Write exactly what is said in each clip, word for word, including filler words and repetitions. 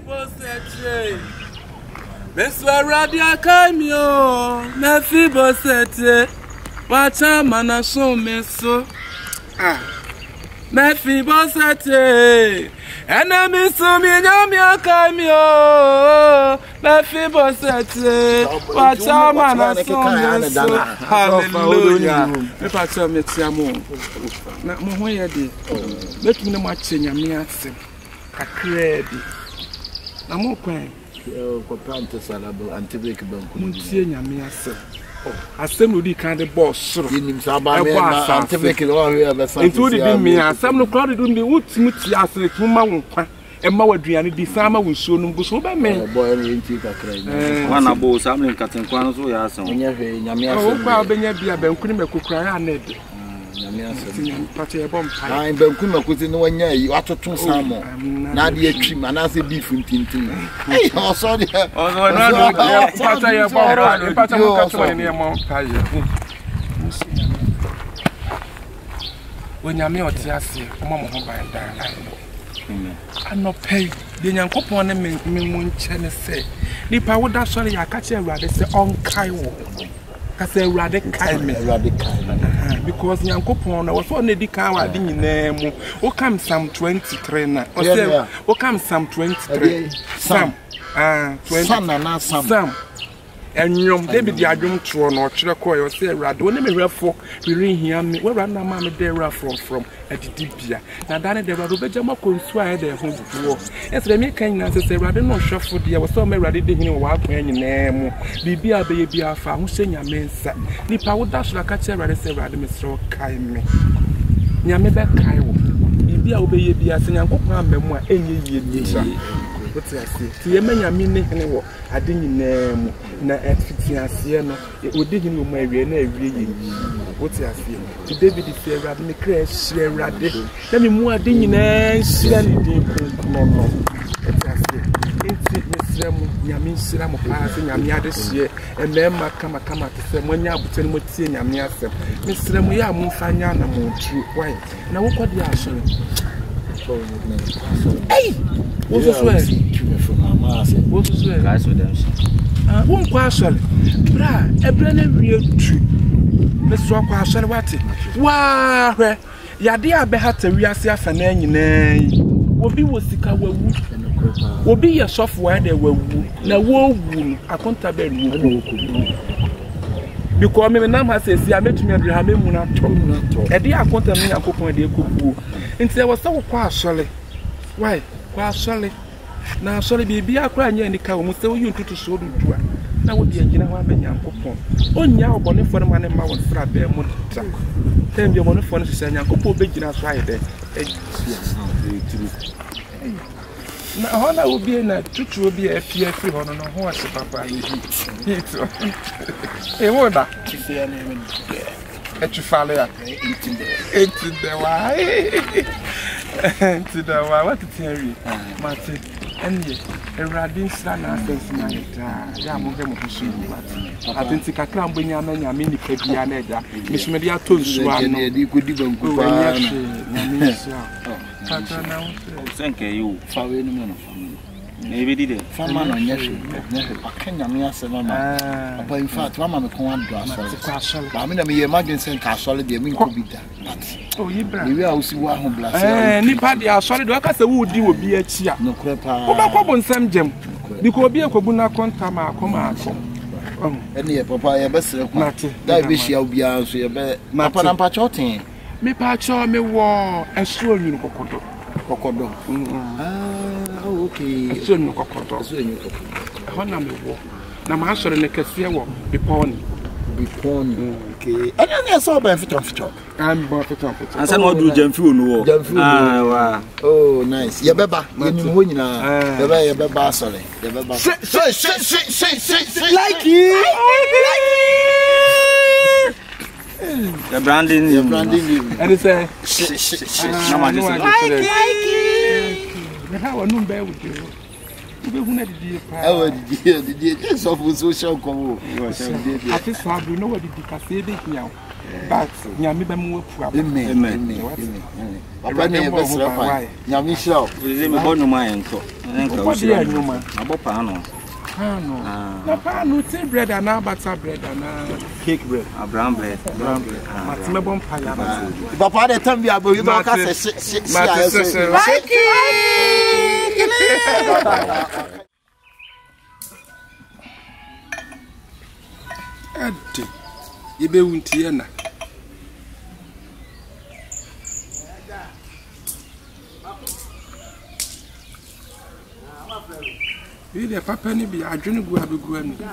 Bosete. Meswa radia kaimio. Mefi bosete. Wacha mana so meso. Ah. Mefi bosete. Enemy so mi nyami kaimio. Mefi bosete. Wacha mana so meso. Hallelujah. Me pacha metiamo. Na mo ho ye de. Metu ne mo ache nyame ase. Akredi. Na mo kwan. Yo ko plante salabo antibek banku. Mo tie nyame ase. Asem no di kan de boss soro. Yinim saba me na antibek no we abesa. Ntu di bi me asem no crowd do me wutimi tie ase tu ma wo kwa. E ma waduane di sama wo nsuo no guso ba me. Boy no nti kakra ni. Wana bo sam ne katenkwa no so ya asem. Nya hwe nyame ase. O kwa obenya bia banku ni mekukura ya na de. Nyame ase. Pache e bom pai. Ai banku makuti no wanya yi atoto samo. Na de atwi manase beef ntintin. Eh o so de. O so na do pache e bom pai. Pache mo ka so ni e mo pai. Wonyame oti ase o mo ho ban dan lai. Ano pay de nyankopon ne me mu nche ne se nipa wo da sori ya ka che awurade se on kai wo ka se awurade kai me awurade kai because nyankopon na wo so na di kan wa de nyina mu o kam Psalm twenty-three na o se o kam Psalm twenty-three Psalm ah twenty Psalm na Psalm Psalm enyom David adwom tro no kire koy o se awurade wo ne me refo we hia me we run na ma me dey refo from adidibia na dane de awurade be jama konsu a de ho duwo esre me kan na se awurade no hwefo de wo so me awurade de hini wo akwan nyina mu bibia be ye bia fa ho se nyame nsa nipa wo da so ka che awurade se awurade me sro kai me nyame be kai wo bibia wo be ye bia se nyankopon amemu a enye yie ni what's that? See, me nyame ne hene wo ade nyina mu na efitiase no odi hini mu awie na awie ye what's that? To David say awurade me kra hire awurade na me mu ade nyina hire ne din no no what's that? Enti mesra mu nyame hira mo pa se nyame ade hie emema kama kama te se mo nya abutani mo tie nyame asem mesra mu ya mo fanya na mo tru why na wo kwade asore hey what's this way what's this way guys with them ah won kwa asole bra ebra na wie tu meso kwa asole wate wa hwe yade abehata wiase afa na nyina obi wo sika wawu obi ye software de wawu na wo wu accountable wo because me nam ha say si ametumi adre me mu na to e dey accountable me yakopon de ekobuo nti e wo se wo kwa asole why kwa asole na asole bibia akra anya ni ka wo se wo yuntutu so dudu a na wo de agina ho abanya yakopon onya obone fo ne ma ne ma wo fra be mu ta tem bi obone fo ne se anya yakopon begina so aye de e na hona obi na tutu obi afia free hono no ho ase papa yi hito e woda kifia na me e tufale ya into the why into the why what to tell you mate enie eradin sra na sense na eta ya mo be mo so yi mate atenti kakra mbenya na nya me ni kabia na eja misumedi ato nsuwa no e di kodi banku pa na nya nsia tata na wo senke you fa we no me no maybe did it fama no nyehwe nyehwe akanya me ase no na apa in fact mama me kon ado asole ba me na me ye emergency ka asole de me nko bida oh yibra we a usi wa ho blase eh ni pa de asole de aka se wo di obi achi a no kre pa wo ba kwabo nsam gem biko obi ekwabu na konta ma akoma aso ene ye papa ye be sere kwa da be hia obi a so ye be papa na pa choten me pa cho me wo esuo nyunu kokodo kokodo ah okay esuo nyunu kokodo esuo nyunu kokodo hona me wo na ma asore ne kase wo biponi biponi okay anya na so ba fito fito am ba fito fito ansa no do jamfi onu wo ah wa oh nice ye beba ye ni ho nyina ye ba ye beba asore ye beba say say say say say like you like the branding the branding and it's a na ma just like like me how no be with you be who did you? Oh, did you just of social come? I just have you know what did you say now? But Yamibam Amen. Amen. Papa never was right. Yamisha, we live on my uncle. What do you know, about Pano? Pano. No, Pano, tea bread and now butter bread and cake bread, a brown bread, brown bread. Matimabon Payama. Papa, the time we are going to say, Adi, you be wintiana. You the papa ni be a journey go have go ani.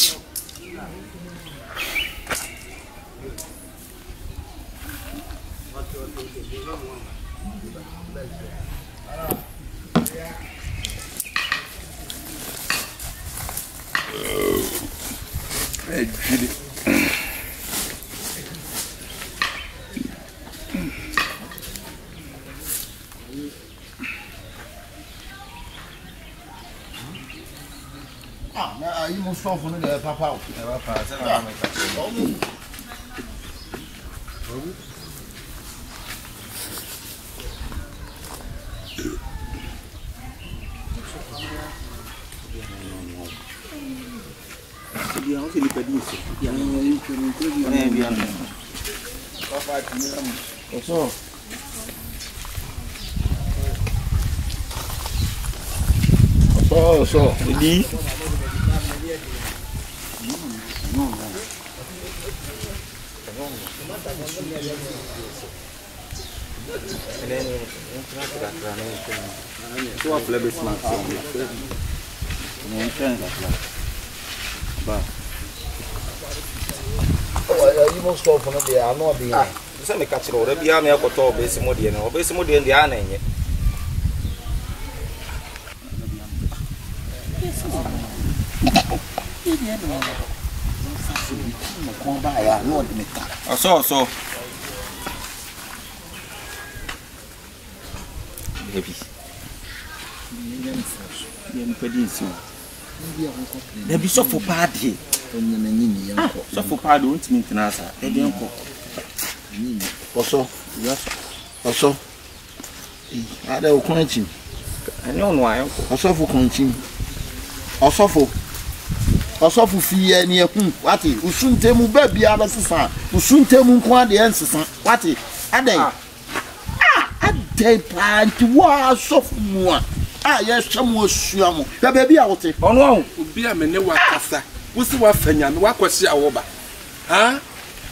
Hey, Judy. Ah, you must stop on the papa. Dia on se li pedi isso. Dia não é que não tem nem bien. Papa, Eso. Eso, eso. Di. Tu a plebe smart. Não tem lá. Ba. Oh, you must stop on the I know be. Você me catch o bia me akoto obesi modie na obesi modie ndi ana enye. Oso oso. Baby. Yem pedi nsi. Na bi so for party. Onye na nyini yanko. So for party won't mean tinasa. E bi yanko. Nyini. Oso. Yes. Oso. Eh, ada o kwanchi. Ani onu ayanko. Oso fu kwanchi. Oso fu. Oso fu fiye ni ehun. Wati, usuntemu baby aba sisa. Usuntemu nko ade ensisa. Wati, ade. Ah, ade pa nti wa sofu mu a. Ah, yes, some was shuamu. The baby out it. Oh no, be a mene wakasa. Wusi wa fanya no wakwasi awoba. Ha?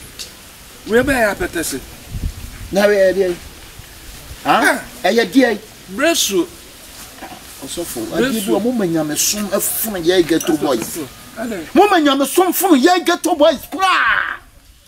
We be ya petese. Na we dey. Ha? Eye dey. Bresu. Osofo, adibu mo manyame som afun ye ghetto boys. Mo manyame som fun ye ghetto boys kra.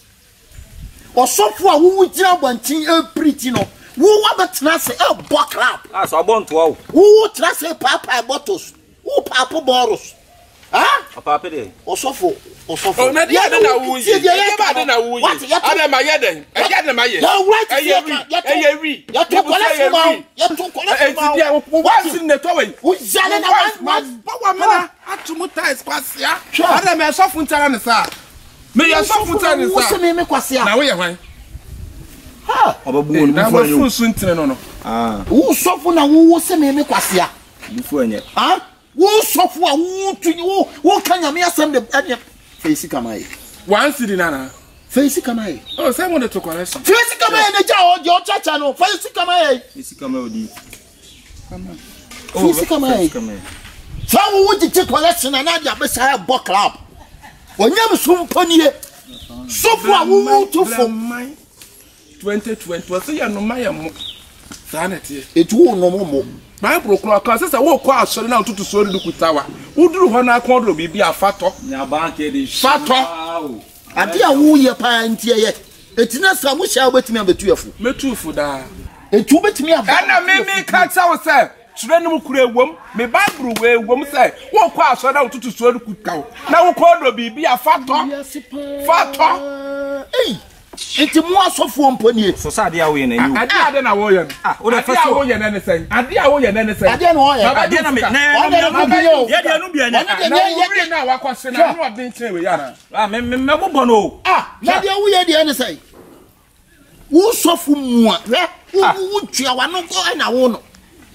Osofo a wo wujira bantin e pretty no. Who want to say a buck crap? Ah, so I want to wow. Who try say papa bottles? Who papa bottles? Huh? A papa day. Osofo, Osofo. Oh, na dia na wuyi. Dia na wuyi. Ada ma yeden. E yeden ma ye. No right. E ye wi. E ye wi. You to collect now. You to collect now. E dia wo sin ne to we. Who jale na one. Ba wa mena atumuta esquasia. Ada me sofu ntara ne sa. Me ye sofu ntara ne sa. Wo se me me kwasia. Na we ye hwan? Ha! Obabu wonu bu fo anyo. Fu ntire no no. Ah. Wo sofu na wo se me me kwasia. Bu fu anye. Ah? Wo sofu a wo tu wo wo kanya me asem de ade. Face kamae. One city nana. Face kamae. Oh, say mo de to correction. Face kamae na ja o je o chacha no. Face kamae. Face kamae odi. Kamae. Oh, face kamae. Sa wo wo je collection na na ja be say book club. Onyam sumpanie. Sofu a wo tu for twenty twenty was say no my mo. Sanity. It wo no mo. Bible kro ka say wo kwa asori na tutu sori du kutawa. Uduru ho na akon bibi afato. Nya bank e dey. Fato. Ade a wo ye pa ntie ye. Etina sa mo sha obetimi abetu afu. Metu fu da. Etu obetimi aba. Ana me me ka tsa wo say tire no kura ewom. Me Bible we ewom say wo kwa asori na tutu sori kutawa. Na wo kwa do bibi afato. Fato. Hey. Enti mo asofo mponi. So sa ade a wo ye na you. Ade ade na wo ye. Ah, wo dey first wo ye na ne say. Ade a wo ye na ne say. Ade na wo ye. Ade na me. Na ye de anu bia nya. Na ye na wa kwase na no ade nchen we ya na. Ah, me me me bobo no. Ah, na de wo ye de ne say. Wo sofo mu a, wo tua wa no ko na wo no.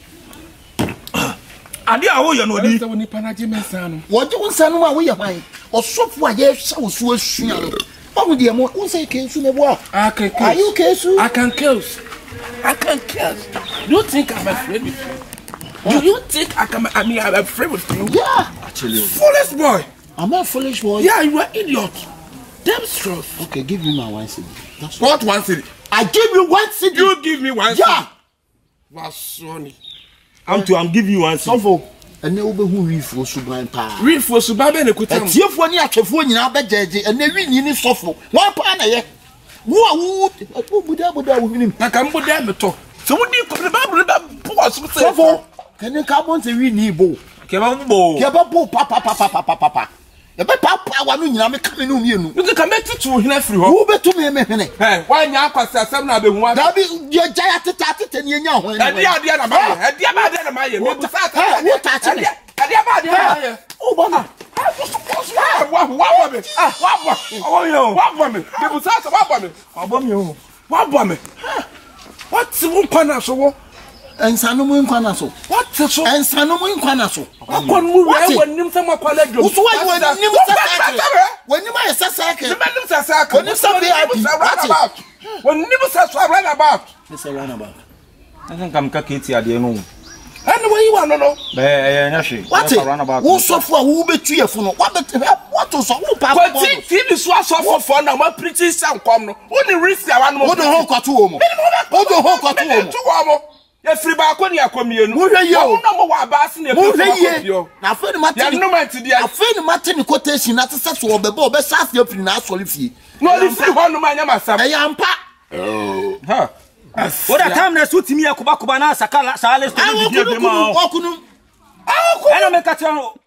Ade a wo ye no di. Se wo ni panaje mensa no. Wo je wo nsa no a wo ye hwan. Osofo a ye hwa wo so asua no. What do you want? Say can you I can kill. Are you kill? I can kill. I can kill. Do you think I'm afraid with you? Do you think I can? I mean, I'm afraid with you? Yeah. Actually, foolish boy. I'm a foolish boy. Yeah, you are idiot. Damn strong. Okay, give me my one city. That's what one city. I give you one city. You give me one city. Yeah. Was Sonny. I'm to. I'm give you one city. So and now we who reef for Suban Pa. Reef for Suban and Kutam. If you for near California, I bet and they win in Sofo. One partner, yeah. Who are who would have with him? I can't put them at all. So what do you come about? Sofo. Can you come on to win Nebo? Kebabo. Kebabo, papa, papa, papa, papa. The papa, I want to coming on you. You can come back to you in free. Who bet to me a minute? Why now? Because I'm not the one. That be your giant at ten years now. And the idea of my idea about my what touching it. Oh, Bonner. What woman? Oh, you what woman? People say, what woman? What woman? What woman? What's the one corner so? And Sanomo in Quanaso. What's the so? And Sanomo in Quanaso. What one move when you some college? What's why when you might say second? The man is a second. When you say about when you say run about. It's a runabout. I think I'm Kakiti at the end. Anyway, you want to know? What a runabout? Who suffer who be three for no? What what to so? But this was so for now. My pretty son come. Only risk I want more than whole cartoon. What the whole cartoon? Free back when you are coming. Who are you? No more bassing. Who are you? Now, for the matter, no matter the I feel the matter in quotation at the such of the bob, but South European actually fee. No, if you want to mind my son, I am pa. Oh, huh. What a time that suits me a Kubakubana, Sakala, Salas, I will walk on. I don't make a